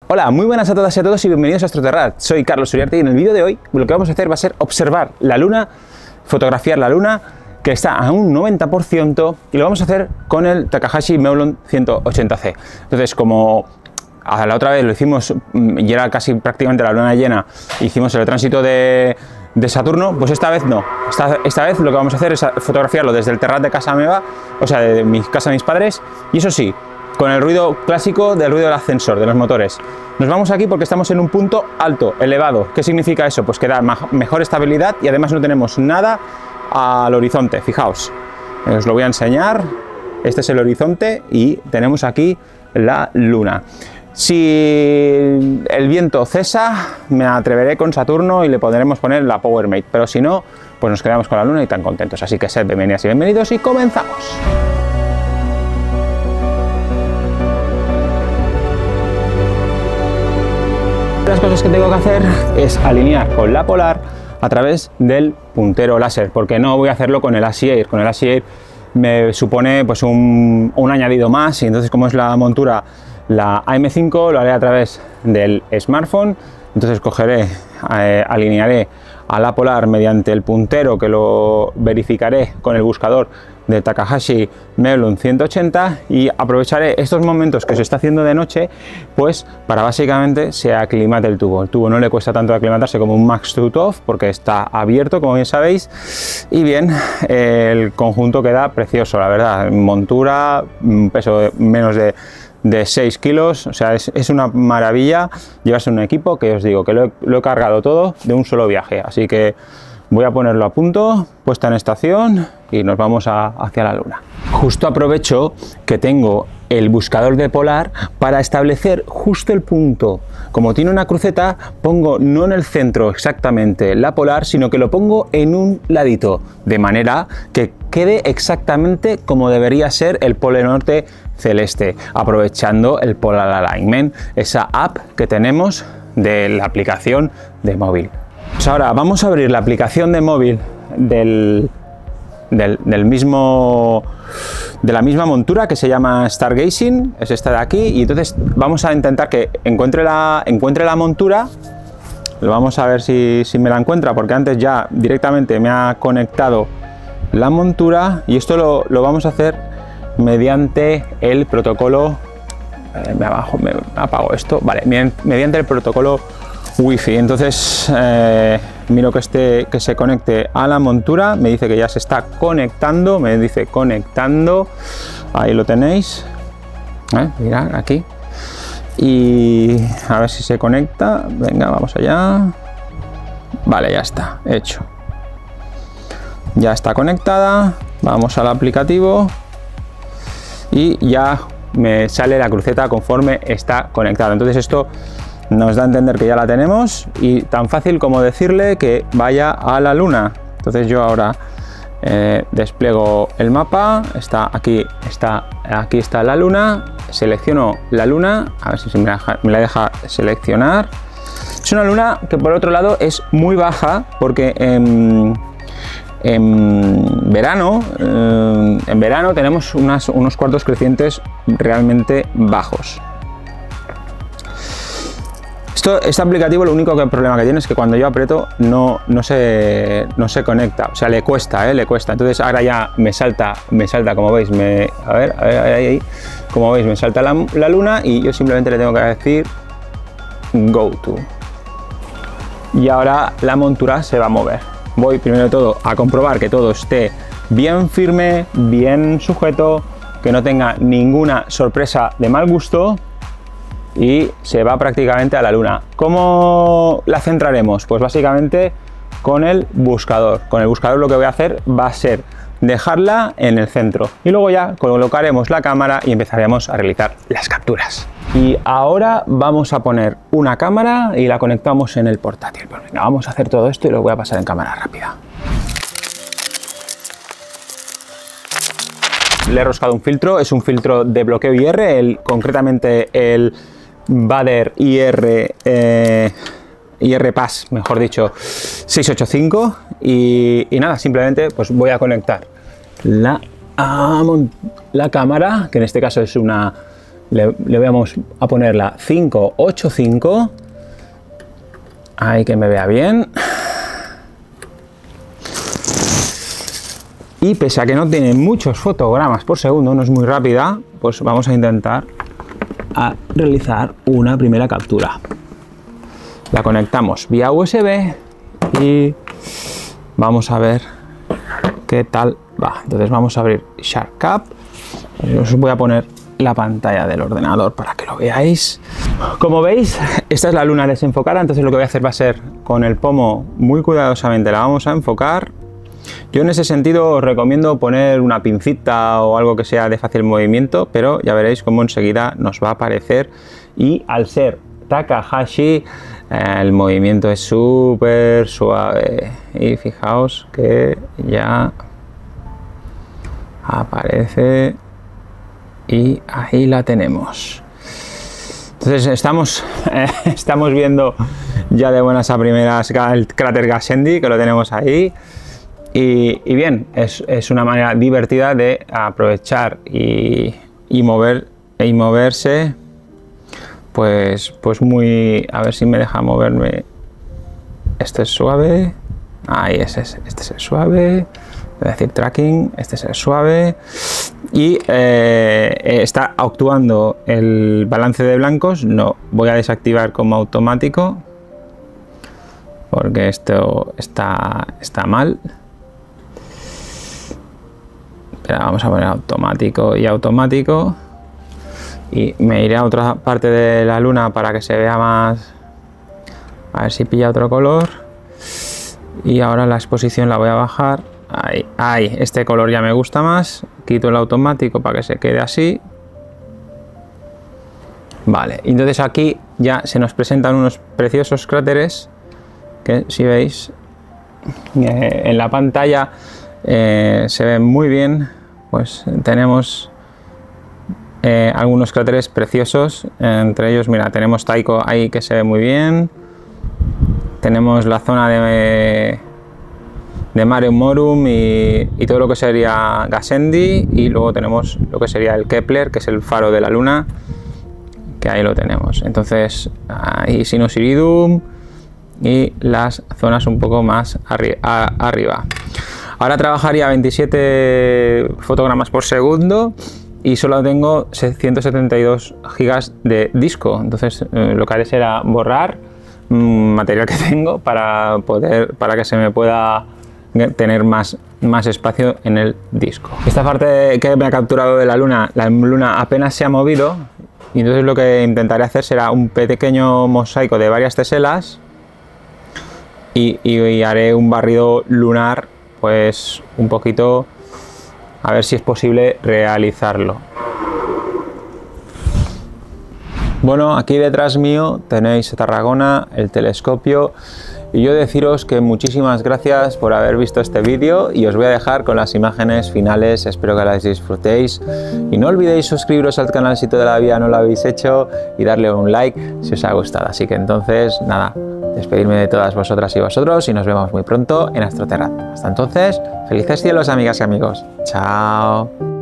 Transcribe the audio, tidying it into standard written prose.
Hola, muy buenas a todas y a todos y bienvenidos a Astroterra. Soy Carlos Uriarte y en el vídeo de hoy lo que vamos a hacer va a ser observar la Luna, fotografiar la Luna, que está a un 90%, y lo vamos a hacer con el Takahashi Meulon 180C. Entonces, como a la otra vez lo hicimos y era casi prácticamente la luna llena, hicimos el tránsito de Saturno, pues esta vez no. Esta vez lo que vamos a hacer es fotografiarlo desde el terrat de casa meva, o sea, de mi casa de mis padres, y eso sí, con el ruido clásico del ruido del ascensor, de los motores. Nos vamos aquí porque estamos en un punto alto, elevado. ¿Qué significa eso? Pues que da mejor estabilidad y además no tenemos nada al horizonte. Fijaos, os lo voy a enseñar. Este es el horizonte y tenemos aquí la Luna. Si el viento cesa, me atreveré con Saturno y le podremos poner la PowerMate, pero si no, pues nos quedamos con la Luna y tan contentos. Así que sed bienvenidas y bienvenidos y comenzamos. Las cosas que tengo que hacer es alinear con la Polar a través del puntero láser, porque no voy a hacerlo con el ASI-Air. Con el ASI-Air me supone pues un añadido más, y entonces, como es la montura la AM5, lo haré a través del smartphone. Entonces cogeré, alinearé a la Polar mediante el puntero, que lo verificaré con el buscador de Takahashi Meulon 180, y aprovecharé estos momentos que se está haciendo de noche pues para básicamente se aclimate el tubo. El tubo no le cuesta tanto aclimatarse como un Max Tutov porque está abierto, como bien sabéis, y bien, el conjunto queda precioso, la verdad. Montura, un peso de menos de 6 kilos, o sea, es una maravilla llevarse un equipo que os digo que lo he cargado todo de un solo viaje, así que voy a ponerlo a punto, puesta en estación, y nos vamos hacia la Luna. Justo aprovecho que tengo el buscador de Polar para establecer justo el punto. Como tiene una cruceta, pongo no en el centro exactamente la Polar, sino que lo pongo en un ladito, de manera que quede exactamente como debería ser el polo norte celeste, aprovechando el Polar Alignment, esa app que tenemos de la aplicación de móvil. Pues ahora vamos a abrir la aplicación de móvil de la misma montura, que se llama Stargazing, es esta de aquí, y entonces vamos a intentar que encuentre la montura. Vamos a ver si me la encuentra, porque antes ya directamente me ha conectado la montura, y esto lo vamos a hacer mediante el protocolo, me apago esto, vale, mediante el protocolo Wi-Fi. Entonces miro que se conecte a la montura, me dice que ya se está conectando, me dice conectando, ahí lo tenéis, mirad aquí, y a ver si se conecta. Venga, vamos allá. Vale, ya está hecho, ya está conectada. Vamos al aplicativo y ya me sale la cruceta conforme está conectada. Entonces esto nos da a entender que ya la tenemos, y tan fácil como decirle que vaya a la Luna. Entonces yo ahora despliego el mapa, aquí está la Luna, selecciono la Luna, a ver si me la deja seleccionar. Es una luna que por otro lado es muy baja, porque en verano tenemos unos cuartos crecientes realmente bajos. Este aplicativo, lo único problema que tiene es que cuando yo aprieto no se conecta, o sea, le cuesta. Entonces ahora ya me salta, como veis, ahí, como veis, me salta la Luna, y yo simplemente le tengo que decir go to, y ahora la montura se va a mover. Voy primero de todo a comprobar que todo esté bien firme, bien sujeto, que no tenga ninguna sorpresa de mal gusto, y se va prácticamente a la Luna. ¿Cómo la centraremos? Pues básicamente con el buscador. Con el buscador lo que voy a hacer va a ser dejarla en el centro, y luego ya colocaremos la cámara y empezaremos a realizar las capturas. Y ahora vamos a poner una cámara y la conectamos en el portátil. Pues venga, vamos a hacer todo esto y lo voy a pasar en cámara rápida. Le he roscado un filtro, es un filtro de bloqueo IR, concretamente el Vader IR Pass, mejor dicho, 685, y nada, simplemente pues voy a conectar la cámara, que en este caso es una le vamos a poner la 585. Ahí, que me vea bien. Y pese a que no tiene muchos fotogramas por segundo, no es muy rápida, pues vamos a intentar realizar una primera captura. La conectamos vía USB y vamos a ver qué tal va. Entonces vamos a abrir SharkCap. Os voy a poner la pantalla del ordenador para que lo veáis. Como veis, esta es la luna desenfocada, entonces lo que voy a hacer va a ser con el pomo muy cuidadosamente la vamos a enfocar. Yo en ese sentido os recomiendo poner una pincita o algo que sea de fácil movimiento, pero ya veréis cómo enseguida nos va a aparecer, y al ser Takahashi el movimiento es súper suave y fijaos que ya aparece y ahí la tenemos. Entonces estamos viendo ya de buenas a primeras el cráter Gassendi, que lo tenemos ahí. Y bien, es una manera divertida de aprovechar y moverse, pues muy... A ver si me deja moverme. Este es suave. Ahí este es el suave. Voy a decir tracking. Este es el suave. Y está actuando el balance de blancos. No, voy a desactivar como automático, porque esto está mal. Vamos a poner automático y automático, y me iré a otra parte de la luna para que se vea más, a ver si pilla otro color. Y ahora la exposición la voy a bajar. Ahí, este color ya me gusta más. Quito el automático para que se quede así. Vale, entonces aquí ya se nos presentan unos preciosos cráteres que, si veis en la pantalla, se ven muy bien. Pues tenemos algunos cráteres preciosos, entre ellos, mira, tenemos Tycho ahí que se ve muy bien, tenemos la zona de Mare Morum y todo lo que sería Gassendi, y luego tenemos lo que sería el Kepler, que es el faro de la luna, que ahí lo tenemos. Entonces ahí Sinus Iridum y las zonas un poco más arriba. Ahora trabajaría 27 fotogramas por segundo y solo tengo 172 gigas de disco. Entonces lo que haré será borrar material que tengo para que se me pueda tener más espacio en el disco. Esta parte que me ha capturado de la luna apenas se ha movido, y entonces lo que intentaré hacer será un pequeño mosaico de varias teselas y haré un barrido lunar, pues un poquito, a ver si es posible realizarlo. Bueno, aquí detrás mío tenéis Tarragona, el telescopio, y yo deciros que muchísimas gracias por haber visto este vídeo, y os voy a dejar con las imágenes finales. Espero que las disfrutéis y no olvidéis suscribiros al canal si todavía no lo habéis hecho, y darle un like si os ha gustado. Así que entonces nada, despedirme de todas vosotras y vosotros, y nos vemos muy pronto en Astroterra. Hasta entonces, felices cielos, amigas y amigos. Chao.